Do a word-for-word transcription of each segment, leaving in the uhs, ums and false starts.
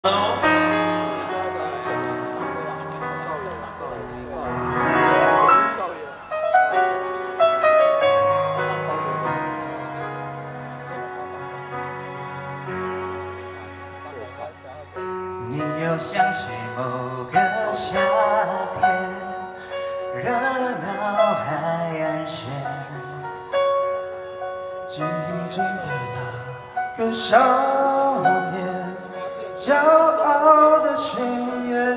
你又想起某个夏天，热闹海岸线， 记忆中的那个少年，骄傲的宣言，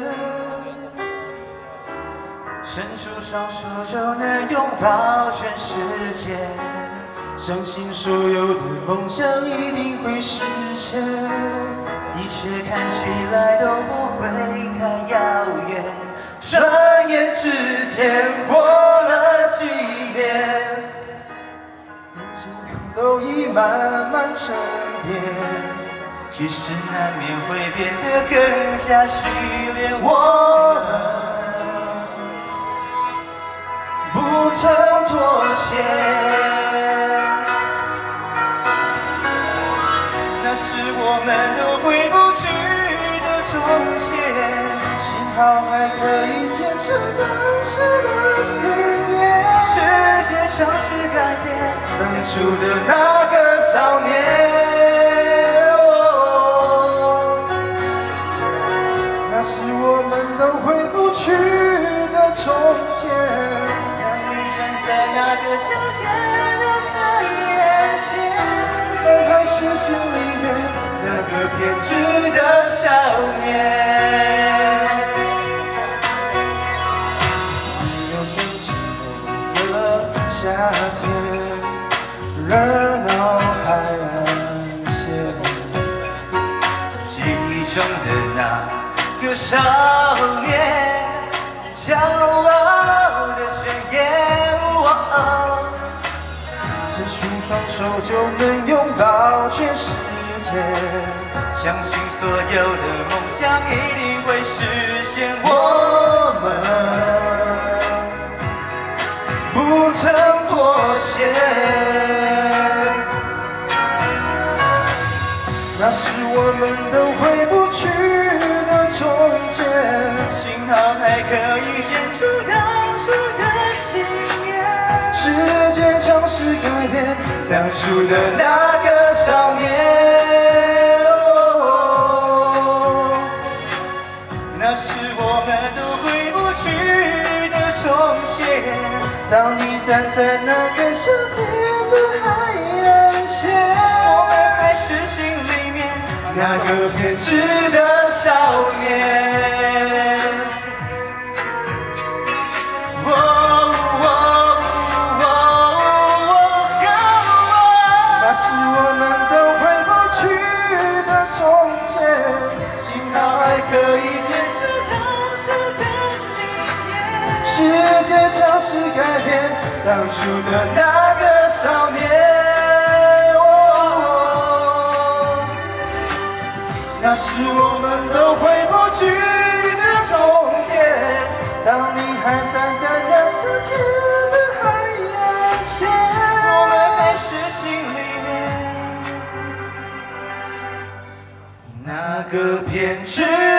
伸出双手就能拥抱全世界， 相信所有的梦想一定会实现。 一切看起来都不会太遥远， 转眼之间过了几年，人生都已慢慢沉淀， 其实难免会变得更加洗练。我们不曾妥协，那是我们都回不去的从前。 幸好还可以坚持当时的信念。 世界尝试改变当初的那个少年，哦，那是我们都回不去的从前。 当你站在那个夏天的海岸线， 但还是心里面那个偏执的少年。 你又想起某个夏天，热闹海岸线， 记忆中的那个少年，骄傲的宣言。哦， 只出双手就能拥抱全世界， 相信所有的梦想一定会实现。我们不曾妥协，那是我们都回不去的从前。 幸好还可以坚持当初的信念。 时间尝试改变当初的那个少年，哦，那是我们都回不去的从前。 当你站在那个夏天的海岸线， 我们还是心里面那个偏执的少年。哦哦哦哦， 那是我们都回不去的从前。 幸好还可以坚持当初的信念。 世界尝试改变当初的那个少年，哦，那是我们都回不去的从前。 当你还站在那个天的海岸线， 我们还是心里面那个偏执